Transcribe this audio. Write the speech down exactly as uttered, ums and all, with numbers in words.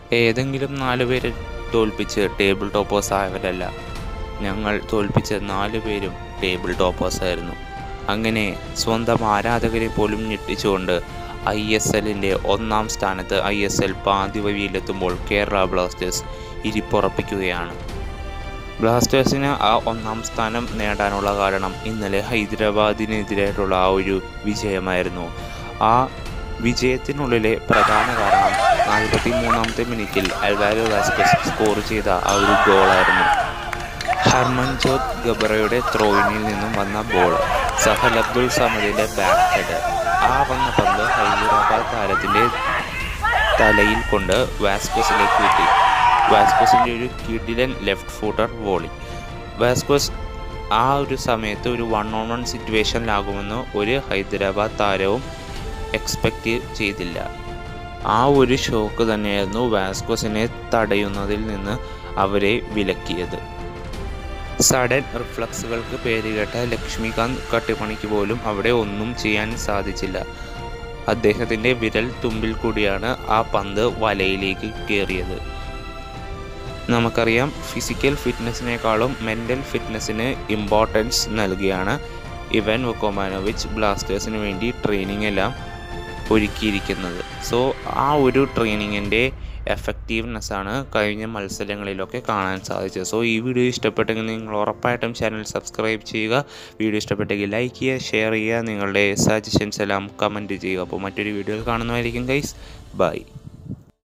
ഏതെങ്കിലും നാല് പേരെ തോൽപ്പിച്ച് ടേബിൾ ടോപ്പേഴ്സ് ആയവരല്ല, ഞങ്ങൾ തോൽപ്പിച്ച നാല് പേരും ടേബിൾ ടോപ്പേഴ്സ് ആയിരുന്നു. അങ്ങനെ സ്വന്തം ആരാധകരെ പോലും ഞെട്ടിച്ചുകൊണ്ട് ഐ എസ് എല്ലിൻ്റെ ഒന്നാം സ്ഥാനത്ത് ഐ എസ് എൽ പാതിവഴിയിലെത്തുമ്പോൾ കേരള ബ്ലാസ്റ്റേഴ്സ് ഇരിപ്പുറപ്പിക്കുകയാണ്. ബ്ലാസ്റ്റേഴ്സിന് ആ ഒന്നാം സ്ഥാനം നേടാനുള്ള കാരണം ഇന്നലെ ഹൈദരാബാദിനെതിരായിട്ടുള്ള ആ ഒരു വിജയമായിരുന്നു. ആ വിജയത്തിനുള്ളിലെ പ്രധാന കാരണം നാൽപ്പത്തി മൂന്നാമത്തെ മിനിറ്റിൽ അൽവാരോ വാസ്കസ് സ്കോർ ചെയ്ത ആ ഒരു ഗോളായിരുന്നു. ഹർമൻജോത് ഗബറയുടെ ത്രോയിനിൽ നിന്നും വന്ന ബോൾ, സഹൽ അബ്ദുൾ സമദിന്റെ ബാക്ക് ഹെഡ്. ആ വന്ന പന്ത് ഹൈദരാബാദ് താരത്തിൻ്റെ തലയിൽ കൊണ്ട് വാസ്കസിലേക്ക് കിട്ടി. വാസ്കസിൻ്റെ ഒരു കിടിലൻ ലെഫ്റ്റ് ഫൂട്ടർ വോളി. വാസ്കസ് ആ ഒരു സമയത്ത് ഒരു വൺ ഓൺ വൺ സിറ്റുവേഷനിലാകുമെന്ന് ഒരു ഹൈദരാബാദ് താരവും എക്സ്പെക്റ്റ് ചെയ്തില്ല. ആ ഒരു ഷോക്ക് തന്നെയായിരുന്നു വാസ്കസിനെ തടയുന്നതിൽ നിന്ന് അവരെ വിലക്കിയത്. സഡൻ റിഫ്ലക്സുകൾക്ക് പേരുകേട്ട ലക്ഷ്മികാന്ത് കട്ടിപ്പണിക്ക് പോലും അവിടെ ഒന്നും ചെയ്യാൻ സാധിച്ചില്ല. അദ്ദേഹത്തിൻ്റെ വിരൽ തുമ്പിൽ കൂടിയാണ് ആ പന്ത് വലയിലേക്ക് കയറിയത്. നമുക്കറിയാം, ഫിസിക്കൽ ഫിറ്റ്നസ്സിനേക്കാളും മെൻ്റൽ ഫിറ്റ്നസ്സിന് ഇമ്പോർട്ടൻസ് നൽകിയാണ് ഇവാൻ വൊക്കോമാനോവിച്ച് ബ്ലാസ്റ്റേഴ്സിന് വേണ്ടി ട്രെയിനിങ് എല്ലാം ഒരുക്കിയിരിക്കുന്നത്. സോ ആ ഒരു ട്രെയിനിങ്ങിൻ്റെ എഫക്റ്റീവ്നെസ്സാണ് കഴിഞ്ഞ മത്സരങ്ങളിലൊക്കെ കാണാൻ സാധിച്ചത്. സോ ഈ വീഡിയോ ഇഷ്ടപ്പെട്ടെങ്കിൽ നിങ്ങൾ ഉറപ്പായിട്ടും ചാനൽ സബ്സ്ക്രൈബ് ചെയ്യുക. വീഡിയോ ഇഷ്ടപ്പെട്ടെങ്കിൽ ലൈക്ക് ചെയ്യുക, ഷെയർ ചെയ്യുക, നിങ്ങളുടെ സജഷൻസ് എല്ലാം കമൻറ്റ് ചെയ്യുക. അപ്പോൾ മറ്റൊരു വീഡിയോയിൽ കാണുന്നതായിരിക്കും ഗൈസ്. ബൈ.